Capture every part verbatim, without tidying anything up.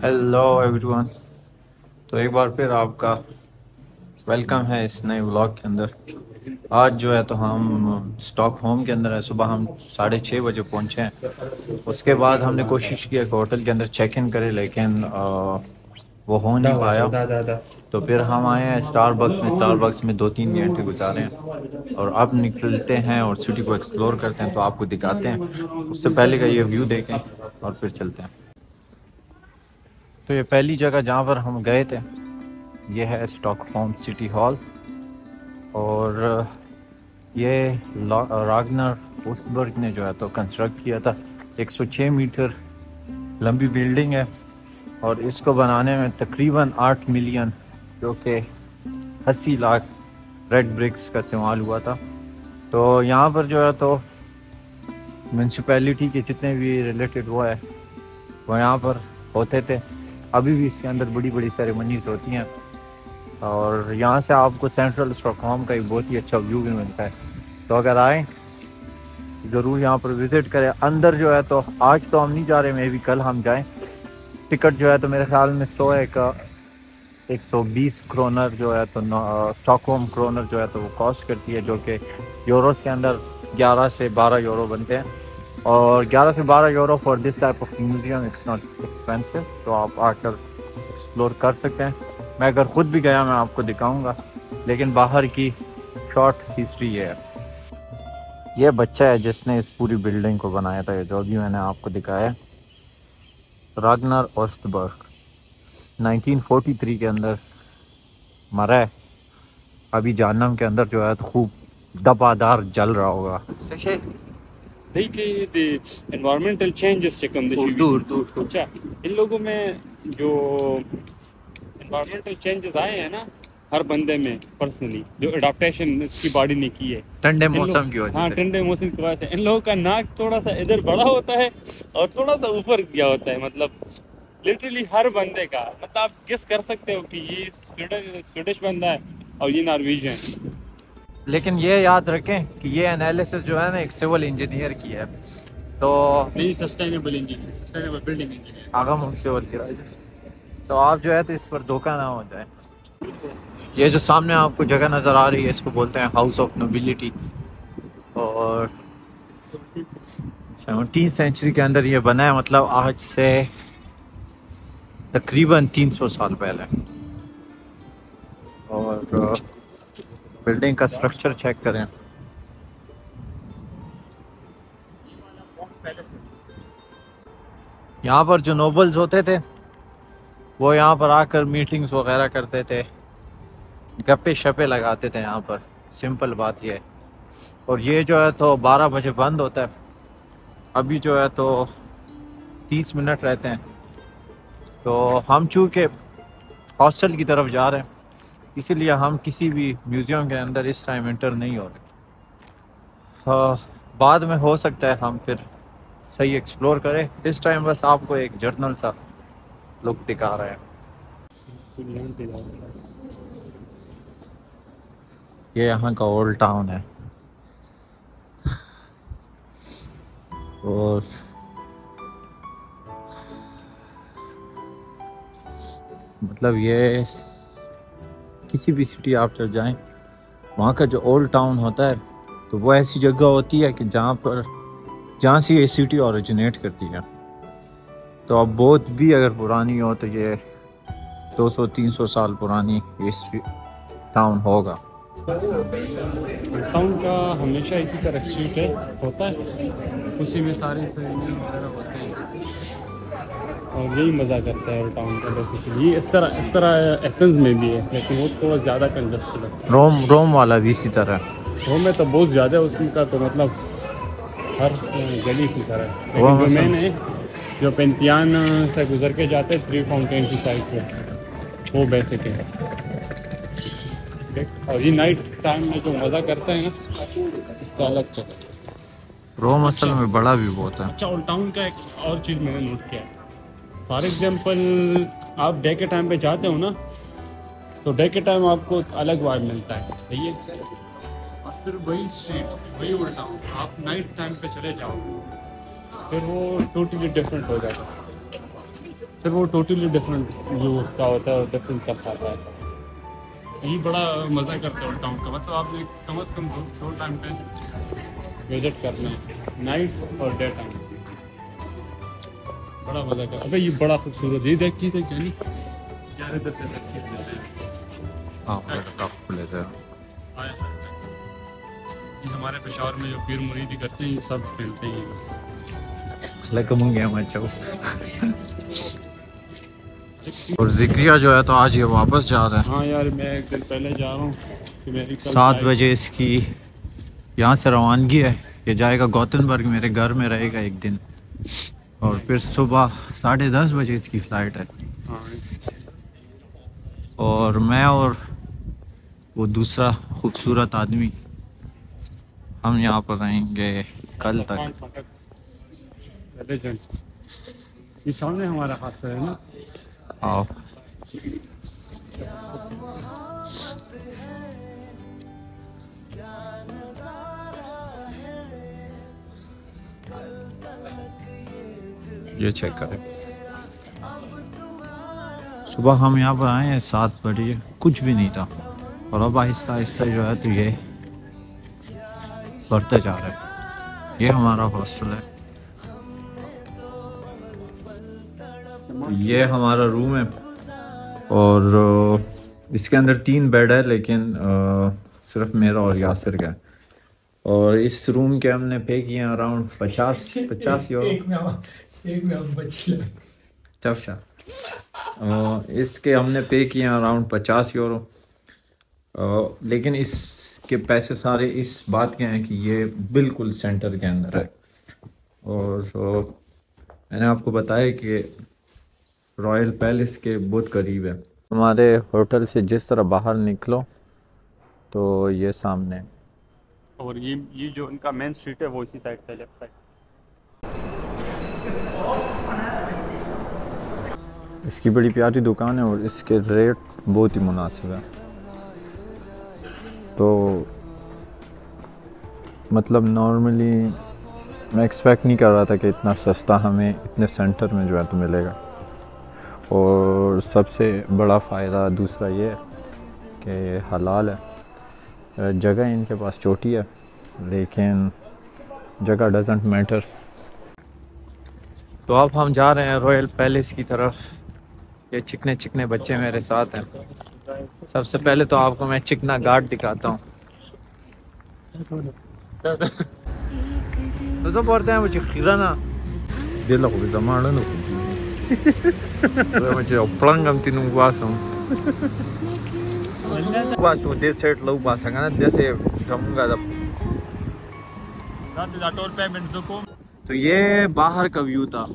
Hello everyone. तो एक बार फिर आपका वेलकम है इस नए व्लॉग के अंदर। आज जो है तो हम स्टॉकहोम के अंदर है। सुबह हम साढ़े छः बजे पहुँचे हैं। उसके बाद हमने कोशिश की कि होटल के अंदर चेक इन करें, लेकिन आ, वो हो नहीं पाया। तो फिर हम आए हैं स्टारबक्स में। स्टारबक्स में दो तीन घंटे गुजारे हैं और अब निकलते हैं और सिटी को एक्सप्लोर करते हैं। तो आपको दिखाते हैं, उससे पहले का ये व्यू देखें और फिर चलते हैं। तो ये पहली जगह जहाँ पर हम गए थे ये है स्टॉकहोम सिटी हॉल, और ये रागनर ओस्टबर्ग ने जो है तो कंस्ट्रक्ट किया था। एक सौ छह मीटर लंबी बिल्डिंग है और इसको बनाने में तकरीबन आठ मिलियन जो कि अस्सी लाख रेड ब्रिक्स का इस्तेमाल हुआ था। तो यहाँ पर जो है तो म्यूनसिपैलिटी के जितने भी रिलेटेड वो है वो यहाँ पर होते थे। अभी भी इसके अंदर बड़ी बड़ी सेरेमनीज होती हैं और यहाँ से आपको सेंट्रल स्टॉकहोम का एक बहुत ही अच्छा व्यू भी मिलता है। तो अगर आए ज़रूर यहाँ पर विज़िट करें। अंदर जो है तो आज तो हम नहीं जा रहे, मे भी कल हम जाएं। टिकट जो है तो मेरे ख्याल में सौ एक एक सौ बीस क्रोनर जो है तो स्टॉकहोम क्रोनर जो है तो वो कॉस्ट करती है, जो कि यूरोस के अंदर ग्यारह से बारह यूरो बनते हैं। और ग्यारह से बारह euro for this type of museum, it's not expensive. तो आप आकर एक्सप्लोर कर सकते हैं। मैं अगर ख़ुद भी गया मैं आपको दिखाऊंगा, लेकिन बाहर की शॉर्ट हिस्ट्री ये है। ये बच्चा है जिसने इस पूरी बिल्डिंग को बनाया था, जो भी मैंने आपको दिखाया। Ragnar Ostberg nineteen forty three के अंदर मरा है। अभी जहन्नम के अंदर जो है तो खूब दबादार जल रहा होगा। देखिए the environmental changes से कम उर्दू उर्दू अच्छा, इन लोगों में जो environmental changes आए हैं ना हर बंदे में पर्सनली, जो अडाप्टेशन उसकी बॉडी ने की है ठंडे मौसम की वजह हाँ से। ठंडे मौसम की वजह से इन लोगों का नाक थोड़ा सा इधर बड़ा होता है और थोड़ा सा ऊपर गया होता है। मतलब लिटरली हर बंदे का, मतलब आप गेस कर सकते हो कि ये स्वीडिश बंदा है और ये नॉर्वेजियन। लेकिन ये याद रखें कि ये एनालिसिस जो है ना एक सिविल इंजीनियर की है। तो नहीं, sustainable engineer, sustainable building engineer. आगम हम सिविल की राय। तो आप जो है तो इस पर धोखा ना हो जाए। ये जो सामने आपको जगह नज़र आ रही है इसको बोलते हैं हाउस ऑफ नोबिलिटी, और सेवनटीन सेंचुरी के अंदर ये बना है। मतलब आज से तकरीबन तीन सौ साल पहले। और बिल्डिंग का स्ट्रक्चर चेक करें। यहाँ पर जो नोबल्स होते थे वो यहाँ पर आकर मीटिंग्स वगैरह करते थे, गप्पे शप्पे लगाते थे यहाँ पर। सिंपल बात ये है। और ये जो है तो बारह बजे बंद होता है। अभी जो है तो तीस मिनट रहते हैं। तो हम चूँकि हॉस्टल की तरफ जा रहे हैं इसीलिए हम किसी भी म्यूज़ियम के अंदर इस टाइम एंटर नहीं हो रहे। हाँ, बाद में हो सकता है हम फिर सही एक्सप्लोर करें। इस टाइम बस आपको एक जर्नल सा लुक दिखा रहे हैं। ये यहाँ का ओल्ड टाउन है और मतलब ये किसी भी सिटी आप चल जाएं वहाँ का जो ओल्ड टाउन होता है तो वो ऐसी जगह होती है कि जहाँ पर जहाँ से ये सिटी ओरिजिनेट करती है। तो अब बहुत भी अगर पुरानी हो तो ये दो सौ तीन सौ साल पुरानी ये टाउन होगा। टाउन का हमेशा इसी तरह स्ट्रीट है होता है, उसी में सारे वगैरह होते हैं और यही मज़ा करता है टाउन का। बेसिकली ये इस तरह इस तरह एथेंस में भी है, लेकिन वो थोड़ा ज़्यादा कंजस्टेड है। रोम रोम वाला भी इसी तरह। रोम में तो बहुत ज़्यादा है उसकी का, तो मतलब हर गली की तरह है। लेकिन जो मेन है जो पेंतियान से गुजर के जाते हैं थ्री फाउंटेन की साइड पे, वो बेसिक है। और ये नाइट टाइम में जो मज़ा करते हैं ना इसका अलग चीज़। रोम असल में बड़ा भी बहुत है। अच्छा, ओल्ड टाउन का एक और चीज़ मैंने नोट किया, फॉर एग्जांपल आप डे के टाइम पे जाते हो ना तो डे के टाइम आपको अलग वाइब मिलता है, सही है। और फिर वही स्ट्रीट वही ओल्ड टाउन आप नाइट टाइम पे चले जाओ फिर वो टोटली डिफरेंट हो जाता है। फिर वो टोटली डिफरेंट व्यू उसका होता है और डिफरेंट सब आता है। यही बड़ा मज़ा करता है ओल्ड टाउन का, मतलब आप एक कम अज़ कम दो टाइम पे विजिट करना है, नाइट और डे टाइम, बड़ा मज़ा कर। अबे ये बड़ा खूबसूरत, ये देख की देख जानी यार, इधर से देख के हाँ खुले से ये हमारे पेशावर में जो पीर मुरीदी करते हैं ये सब पहनते हैं। और जिक्रिया जो है तो आज ये वापस जा रहा है। हाँ यार मैं एक दिन पहले जा रहा हूँ कि मेरी सात बजे इसकी यहाँ से रवानगी है। ये जाएगा गौतनबर्ग, मेरे घर में रहेगा एक दिन, और फिर सुबह साढ़े दस बजे इसकी फ़्लाइट है। हाँ। और मैं और वो दूसरा खूबसूरत आदमी हम यहाँ पर रहेंगे कल तक। ये सामने हमारा हाथ है ना। आओ ये चेक करें। सुबह हम यहाँ पर आए हैं सात बजे, कुछ भी नहीं था, और अब आहिस्ता आहिस्ता जो है तो ये बढ़ते जा रहा है। ये हमारा हॉस्टल है, ये हमारा रूम है, और इसके अंदर तीन बेड है, लेकिन सिर्फ मेरा और यासिर का है। और इस रूम के हमने पे किए अराउंड पचास पचास यूरो। इसके हमने पे किए अराउंड पचास यूरो, लेकिन इसके पैसे सारे इस बात के हैं कि ये बिल्कुल सेंटर के अंदर है। और मैंने आपको बताया कि रॉयल पैलेस के बहुत करीब है। हमारे होटल से जिस तरह बाहर निकलो तो ये सामने, और ये ये जो इनका मेन स्ट्रीट है वो इसी साइड पे, लेफ्ट साइड। इसकी बड़ी प्यारी दुकान है और इसके रेट बहुत ही मुनासिब है। तो मतलब नॉर्मली मैं एक्सपेक्ट नहीं कर रहा था कि इतना सस्ता हमें इतने सेंटर में जो है तो मिलेगा। और सबसे बड़ा फ़ायदा दूसरा ये है कि हलाल है। जगह इनके पास छोटी है, लेकिन जगह डजेंट मैटर। तो अब हम जा रहे हैं रॉयल पैलेस की तरफ। ये चिकने चिकने बच्चे मेरे साथ हैं। सबसे पहले तो आपको मैं चिकना गार्ड दिखाता हूँ। तो सब पढ़ते हैं मुझे खिराना दिल को ज़माना न तो मुझे प्लंगम तीनों वासम वासु दे सेट लो वासंगा ना जैसे कमगा जब तो ये बाहर का व्यू था,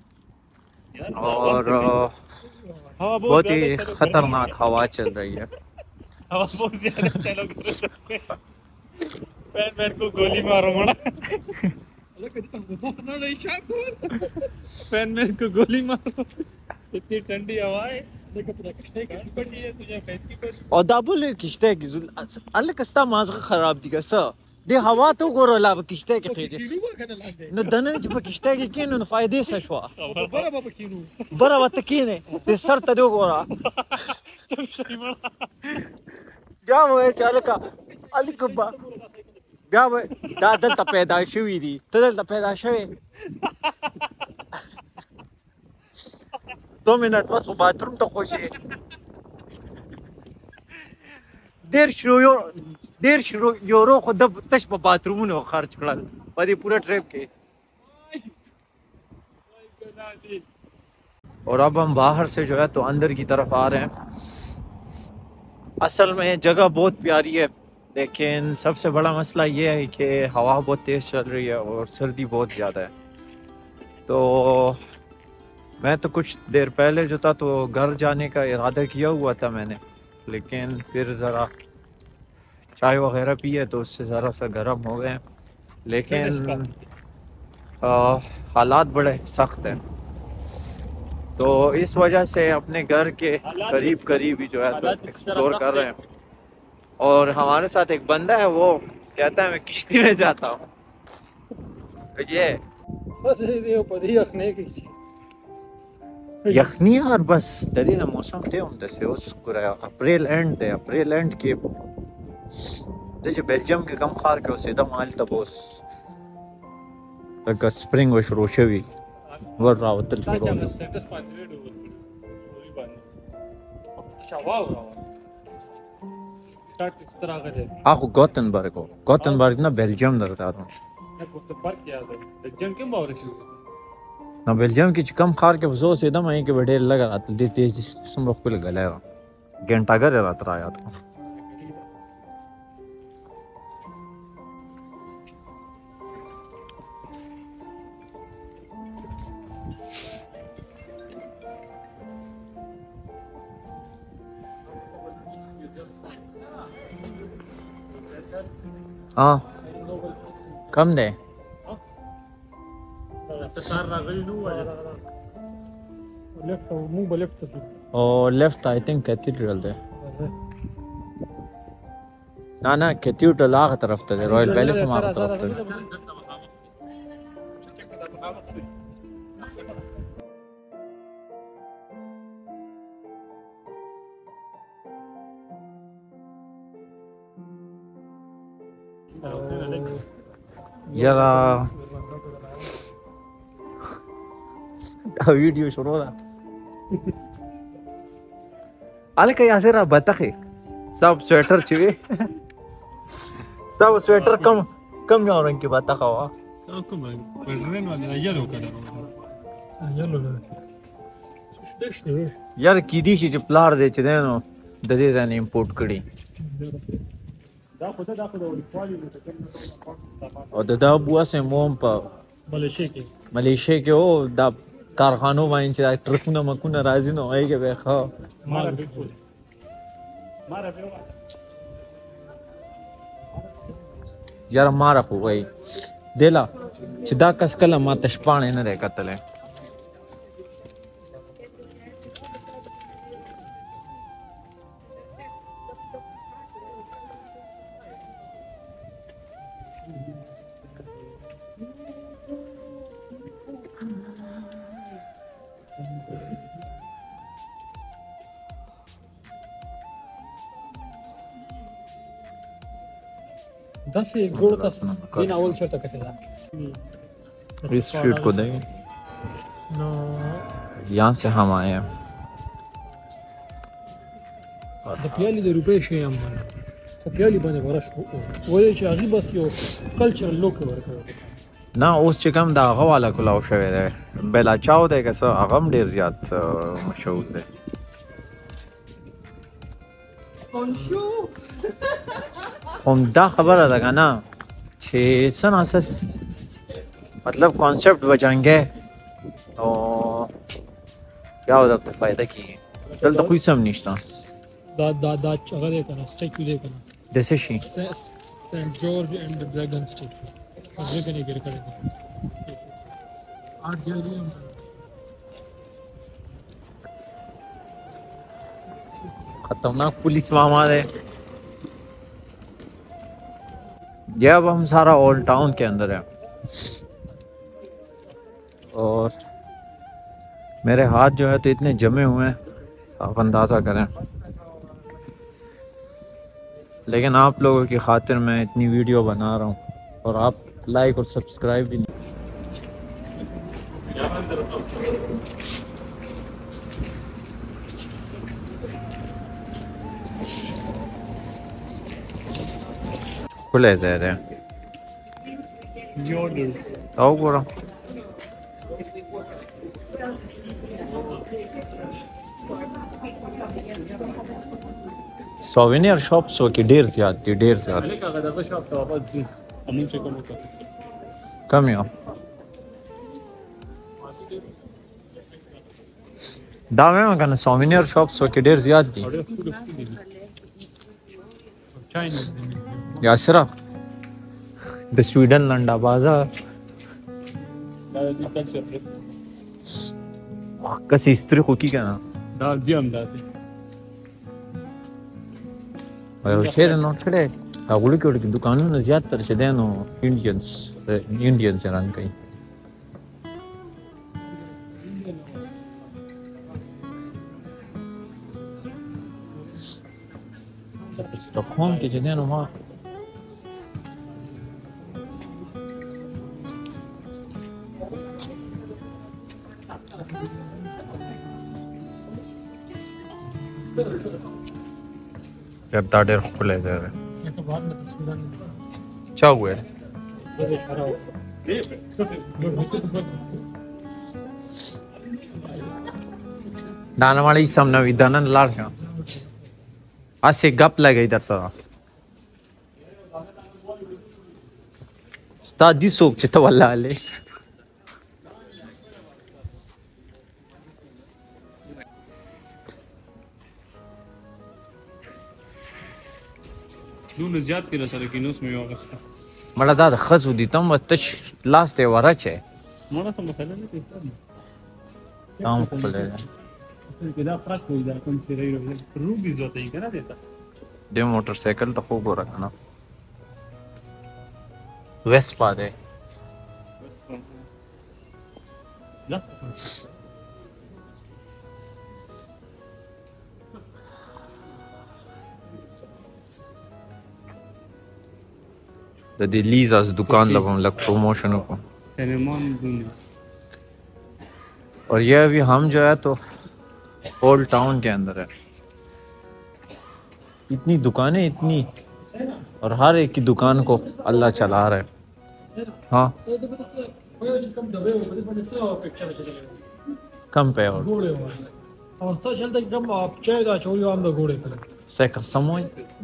और बहुत ही खतरनाक हवा चल रही है। हवा बहुत ज्यादा चलो करो सकते पैन पैन को गोली मारो मना पैन पैन को गोली मारो, इतनी ठंडी हवा है। और दाबुल किश्ते की अल्लाह कस्ता माज खराब दिखा सा दे हवा तो गोरो लाभ किश्ते के खीजे न दनन च किश्ते के किन न फायदे से शवा बरा बाबा किनु बरा वत किने दे सर त दो गोरा क्या हुए चल का अली कबा क्या हुए दादल त पैदा शुई दी तदल त पैदा शुई दो मिनट बस बाथरूम तो खुश है। देर शुरू देर शुरू यूरो खुद तश बाथरूम ने खर्च करा पर पूरा ट्रिप के। और अब हम बाहर से जो है तो अंदर की तरफ आ रहे हैं। असल में जगह बहुत प्यारी है, लेकिन सबसे बड़ा मसला ये है कि हवा बहुत तेज़ चल रही है और सर्दी बहुत ज़्यादा है। तो मैं तो कुछ देर पहले जो था तो घर जाने का इरादा किया हुआ था मैंने, लेकिन फिर ज़रा चाय वगैरह पी है तो उससे ज़रा सा गर्म हो गए। लेकिन आ, हालात बड़े सख्त हैं, तो इस वजह से अपने घर के करीब करीब ही जो है तो एक्सप्लोर कर रहे हैं। और हमारे साथ एक बंदा है, वो कहता है मैं किश्ती में जाता हूँ। ये یخني یار بس د دې نه موسم دی همداسې اوس ګوره اپریل اینډ دی اپریل اینډ کې د چې بلجیم کې کم ښار کې اوسېدم هلته به اوس لکه سپرینګ به شروع شوي ور راوتل شروع اخو گوتنبرگ हो گوتنبرگ ना बेल्जियम درته ده ना बेल्जियम کې چې کم ښار کې وزو اوسېدم هغې کې به ډېر لږ راته دې تېز څومره ښکلې ګلی وه ګنټاګر یې راته را یاد کړه हाँ कम दे और left I think cathedral there ना ना कैथीड्रल आगे तरफ थे रॉयल पैलेस में आगे तरफ थे यारा वीडियो شروع ده الکه یاسر بتخه صاحب سویټر چوي صاحب سویټر کم کم یو رنگ کې بتخه وا کوم رنگ ولا یلو کلر یلو یار کی دي چې پلار دې چې دینو د دې ځان امپورټ کړي او د دا بوا سیموم په ملیشیا کې ملیشیا کې او دا کارخانو باندې چې ټرکونه مکونه راځي نو هغې کې به یې ښه یاره ماره خو وایي دیله چې دا کس کله ما ته شپاڼې نه دی کتلی दस एक गोड़ का दिन अवल चलता कतेला इस स्ट्रीट को देंगे यहाँ से हम आए हैं د پیالي د روپې شي هم باندې د پیالي باندې ورش وایي چې هغه بس یو کلچرل لوک ورکوي نه اوس چې کوم دا هغه والا کلاو شوی دی بلا چاو دی که څه هغه هم ډېر زیات مشهور دی هم دا خبره ده که نه چې څه ناسس مطلب کانسپټ به جنګی او بیا به درته فایده کېږي دلته خو هېڅ هم نشته دا دا دا هغه دی که نه سټیچو دی که نه د څه شي سینټ جورج اینډ ډراګن سټیچو ډراګن یې ګیر کړی دی آرټ ګیلري هم खतरनाक पुलिस मामा है ये अब हम सारा ओल्ड टाउन के अंदर है और मेरे हाथ जो है तो इतने जमे हुए हैं आप अंदाज़ा करें लेकिन आप लोगों की खातिर मैं इतनी वीडियो बना रहा हूँ और आप लाइक और सब्सक्राइब भी नहीं खुले दे रहे हैं आओ पूरा सोवेनियर शॉप्स हो कि ढेर ज्यादा थी ढेर ज्यादा कम यहाँ दावे में कहना सोवेनियर शॉप्स हो कि ढेर ज्यादा थी यासरा द स्वीडन लंडा बाजार कसी स्त्री को की कहना दाल दियम दाते और शेर नोट खड़े अगुली के उनकी दुकानों में ज़्यादातर शदेनो इंडियंस इंडियंस हैं रंग कहीं Stockholm کې چې دی نو ما جب دا ډېر ښکلی دی چا وویل دا نه مړی سم نه وي دا نن لاړ شه هسې ګپ لګوي در سره ستا دي څوک چې ته ولاړلې دونه زیات کې رسره کې نوس مې واغسته مړه دا د ښځو دي ته هم تش لاس ته یې ورچی مړه څه مسله نه کوي دا هم ښکلی دی کې دا فرق وي دا کوم چې دی روبي ځوته یې که نه دی ته دې موټر سایکل ته خو ګوره که نه ویسپا دی د دې لیزاز دکان له به هم لږ پروموشن وکړو سلیمان دنیا और ये अभी हम जो है तो ओल्ड टाउन के अंदर है इतनी दुकानें इतनी और हर एक की दुकान को अल्लाह चला रहा है हाँ कम पे और सेकर समोई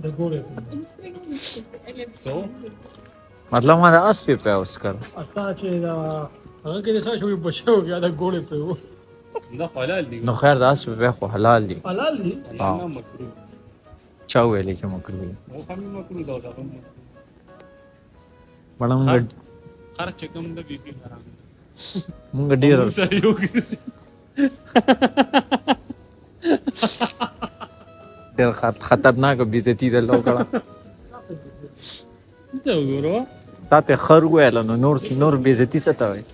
मतलब हमारा आस पे पे उसका هغه کې د څه شوی بچو کې دا ګوړې په و دا حلال دي نو خیر دا څه به خو حلال دي حلال دي ها مکروه چا ویلې چې مکروه او هم مکروه دا دا مړه موږ خرچ کم د بي بي حرام موږ ډیر سره یو کیسه ډیر خطرناک بیزتی ده لوکړه ته وګورو تا ته خر ویل نو نور نور بیزتی څه ته وای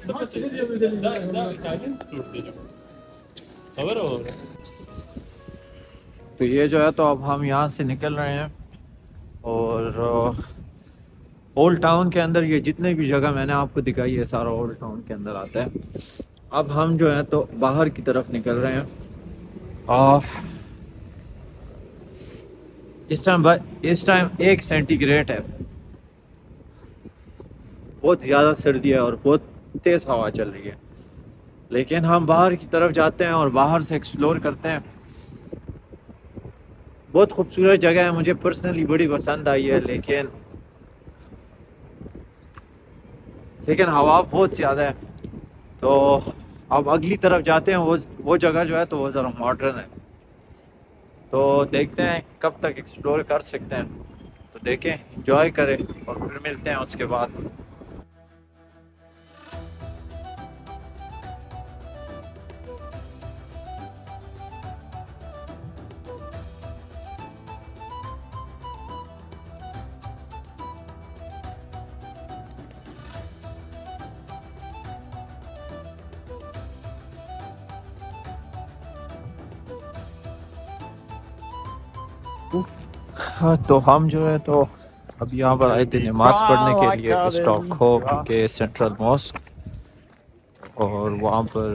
तो ये जो है तो अब हम यहाँ से निकल रहे हैं और ओल्ड टाउन के अंदर ये जितने भी जगह मैंने आपको दिखाई है सारा ओल्ड टाउन के अंदर आता है अब हम जो है तो बाहर की तरफ निकल रहे हैं और इस टाइम इस टाइम एक सेंटीग्रेड है बहुत ज़्यादा सर्दी है और बहुत तेज़ हवा चल रही है लेकिन हम बाहर की तरफ जाते हैं और बाहर से एक्सप्लोर करते हैं बहुत खूबसूरत जगह है मुझे पर्सनली बड़ी पसंद आई है लेकिन लेकिन हवा बहुत ज़्यादा है तो अब अगली तरफ जाते हैं वो वो जगह जो है तो वो ज़रा मॉडर्न है तो देखते हैं कब तक एक्सप्लोर कर सकते हैं तो देखें एंजॉय करें और फिर मिलते हैं उसके बाद हाँ तो हम जो है तो अब यहाँ पर आए थे नमाज पढ़ने के लिए स्टॉकहोम के सेंट्रल मॉस्क और वहाँ पर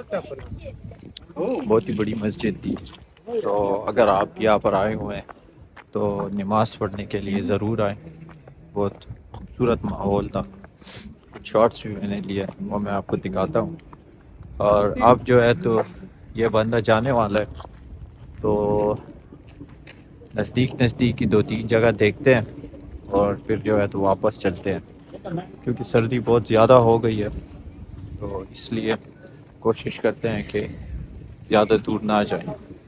बहुत ही बड़ी मस्जिद थी तो अगर आप यहाँ पर आए हुए हैं तो नमाज पढ़ने के लिए ज़रूर आए बहुत खूबसूरत माहौल था कुछ शॉट्स भी मैंने लिए वो मैं आपको दिखाता हूँ और अब जो है तो ये बंदा जाने वाला है तो नज़दीक नज़दीक की दो तीन जगह देखते हैं और फिर जो है तो वापस चलते हैं क्योंकि सर्दी बहुत ज़्यादा हो गई है तो इसलिए कोशिश करते हैं कि ज़्यादा दूर ना जाएं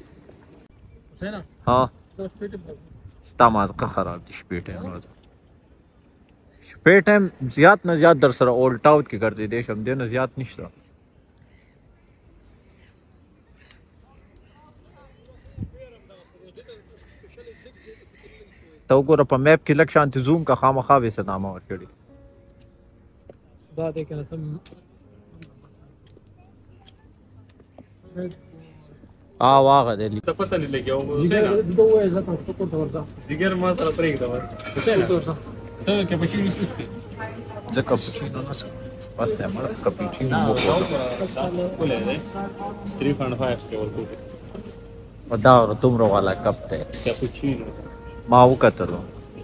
हाँ इस्तेमाल का ख़राब स्पीड है स्पीड टाइम ज़्यादा न ज़्यादा दर सर ओल्ड टाउन की करते देश हम देना ज़्यादा नहीं तो ګوره په میپ کې لږ شانتي زوم کا خامخا به سنامه ورکړي دا دې کنه سم اه واخد اللي pata ni lege o Hussein بدو إذا كنت تقول تورزا zigar ma sala break da bas Hussein تورزا to cappuccino siski ده كابتشينو نص بس يا مرة كابتشينو na مو kule ne three point five ke और कुछ وداور तुमरो वाला कप थे cappuccino ما वो कतलो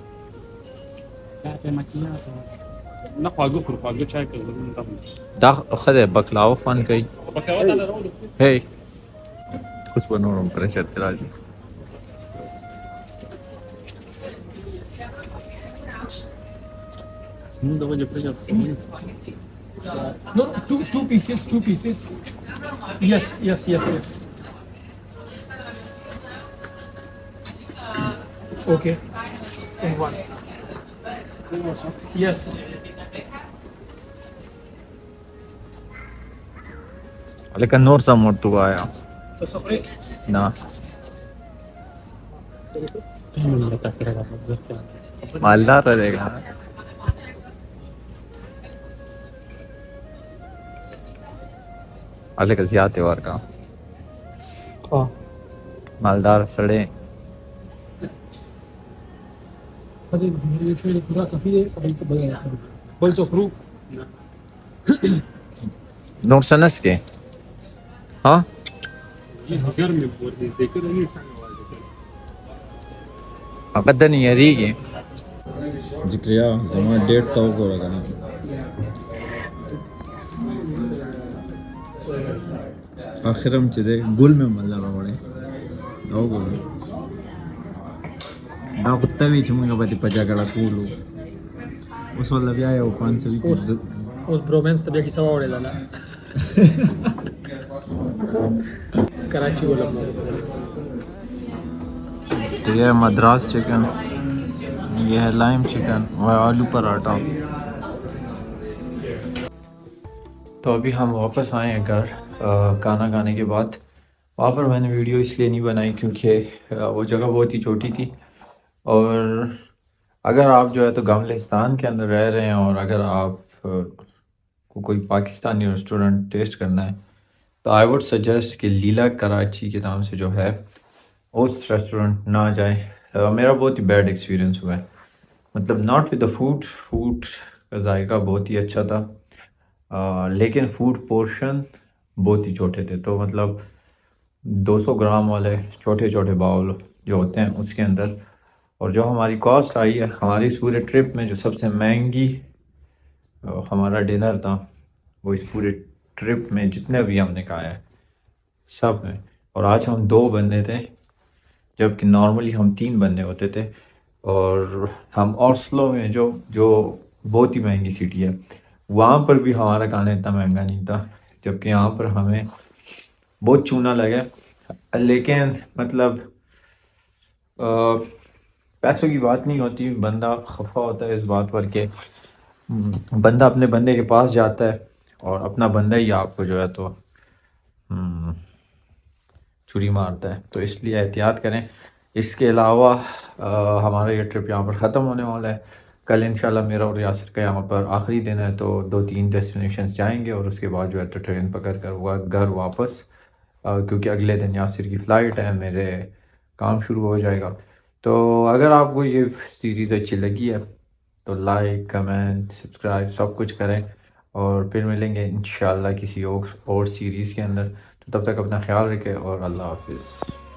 latte macchiato na khwago fur khwago chai ke zurun tam دا خده بکلاو فن کوي bakawa ta ro हे कुछ बनोरम pressure तेरा जी smooth da waje pressure no two two pieces two pieces yes yes yes yes okay and one yes लेकिन नूर सा मोड़ तू आया तो सफरे ना नहीं पता करेगा मत मालदार रहेगा अलग ज्यादा त्योहार का اه मालदार सड़े هذه شويه فراخ فيه قبل قبل قلت خروج نور سنس के हाँ ये गर्मी बहुत है देखो नहीं अकदन यरीगे जिक्रिया जमा डेट तो को लगा आखिरम चीज़े गुल में मल्ला रोड़े दो गुल ना कुत्ता भी चुम्मा बती पजा करा कूलू उस वाला भी आया वो पांच सौ भी उस ब्रोमेंस तब की सवा उड़ेगा ना कराची वाला तो ये है मद्रास चिकन ये है लाइम चिकन और आलू पराठा तो अभी हम वापस आए हैं घर खाना खाने के बाद वहाँ पर मैंने वीडियो इसलिए नहीं बनाई क्योंकि वो जगह बहुत ही छोटी थी और अगर आप जो है तो गमलिस्तान के अंदर रह रहे हैं और अगर आप को कोई पाकिस्तानी रेस्टोरेंट टेस्ट करना है तो आई वुड सजेस्ट कि लीला कराची के नाम से जो है उस रेस्टोरेंट ना जाए। uh, मेरा बहुत ही बैड एक्सपीरियंस हुआ है मतलब not with the food food का जायका बहुत ही अच्छा था uh, लेकिन फूड पोर्शन बहुत ही छोटे थे तो मतलब दो सौ ग्राम वाले छोटे छोटे बाउल जो होते हैं उसके अंदर और जो हमारी कॉस्ट आई है हमारी इस पूरे ट्रिप में जो सबसे महंगी uh, हमारा डिनर था वो इस पूरे ट्रिप में जितने भी हमने खाया है सब में और आज हम दो बंदे थे जबकि नॉर्मली हम तीन बंदे होते थे और हम ऑस्लो में जो जो बहुत ही महंगी सिटी है वहाँ पर भी हमारा खाना इतना महंगा नहीं था जबकि यहाँ पर हमें बहुत चूना लगे लेकिन मतलब आ, पैसों की बात नहीं होती बंदा खफा होता है इस बात पर कि बंदा अपने बंदे के पास जाता है और अपना बंदा ही आपको जो है तो छुरी मारता है तो इसलिए एहतियात करें। इसके अलावा हमारा ये ट्रिप यहाँ पर ख़त्म होने वाला है कल इंशाल्लाह मेरा और यासिर का यहाँ पर आखिरी दिन है तो दो तीन डेस्टिनेशंस जाएंगे और उसके बाद जो है तो ट्रेन पकड़ कर हुआ घर वापस आ, क्योंकि अगले दिन यासिर की फ़्लाइट है मेरे काम शुरू हो जाएगा। तो अगर आपको ये सीरीज़ अच्छी लगी है तो लाइक कमेंट सब्सक्राइब सब कुछ करें और फिर मिलेंगे इंशाल्लाह किसी और और सीरीज़ के अंदर। तो तब तक अपना ख्याल रखें और अल्लाह हाफिज़।